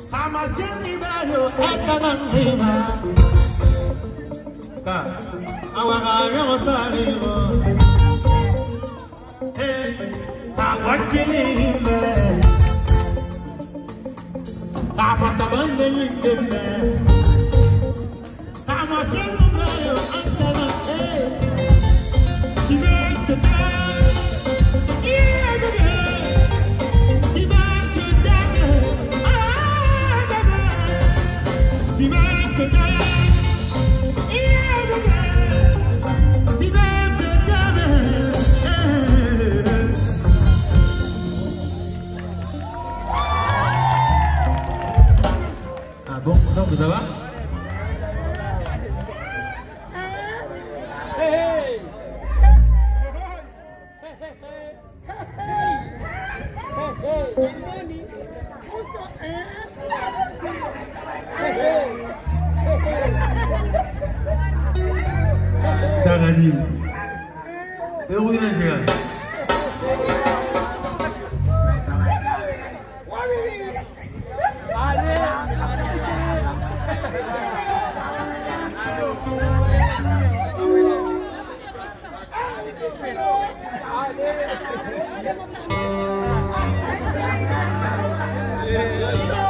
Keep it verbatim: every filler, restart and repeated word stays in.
Hamasini bayo etananima. Ka awanga wasarimo. Hey, kawakini himbe. Kafatabande yindembe. Hamasini bayo etananima. Ah bon, donc ça va? Tagadi. Eu vou ir na chegar. Yeah.